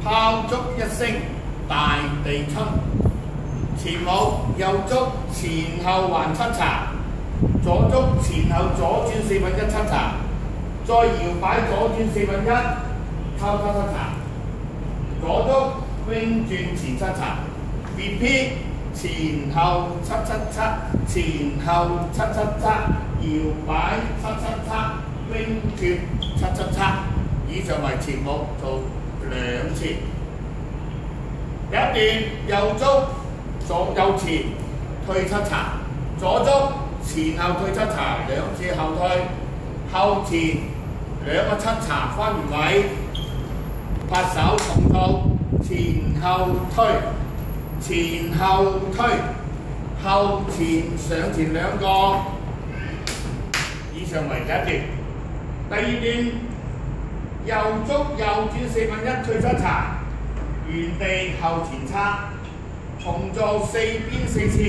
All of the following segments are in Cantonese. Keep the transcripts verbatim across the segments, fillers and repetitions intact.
敲竹一聲，大地春。前舞右足前後環七查，左足前後左轉四分一七查，再搖擺左轉四分一，敲敲七查。左足 wing 轉前七查 ，repeat 前後七七七，前後七七七，搖擺七七七 ，wing 轉七七七。以上為前舞做兩次。第一段右足左右前退七查，左足前後退七查，兩次後退，後前兩個七查翻原位，拍手重做，前後推，前後推，後前上前兩個。以上為第一段。第二段右足右轉四分一退七查，原地後前叉，重做四邊四次。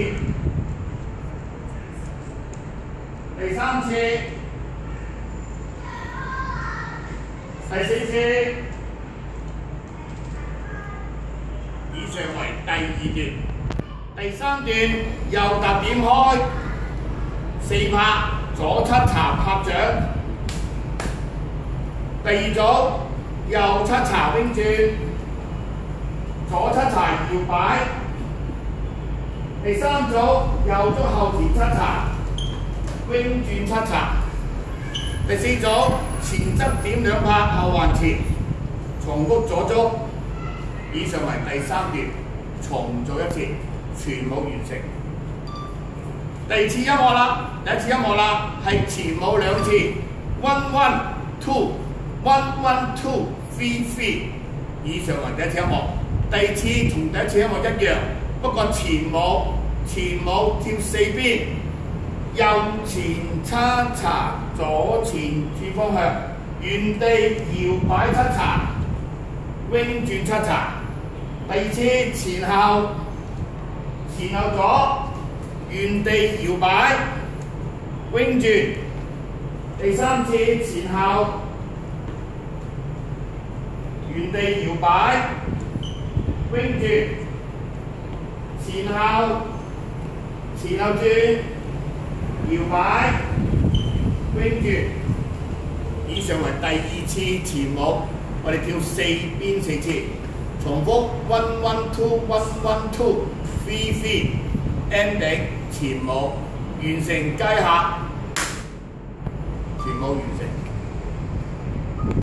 第三次、第四次。以上為第二段。第三段右踏點開，四拍，左七查拍掌。第二組右七查วิ่ง轉，左七查搖擺。第三組右足後前七查วิ่ง轉七查。第四組前側點兩拍後環前，重複左足。以上為第三段，重做一次，全舞完成。第二次音樂啦，第一次音樂啦，係前舞兩次 ，one one two。one one two three three， 以上為第一次音樂。第二次同第一次音樂一樣，不過前舞前舞跳四邊，右前叉查，左前轉方向，原地搖擺七查，wing 轉七查。第二次前後前後左，原地搖擺 wing 轉。第三次前後。原地搖擺 ，wing 轉，前後前後轉，搖擺 ，wing 轉。以上為第二次前舞，我哋跳四邊四次，重複 one one two one one two three three ending 前舞，完成雞下，全舞完成。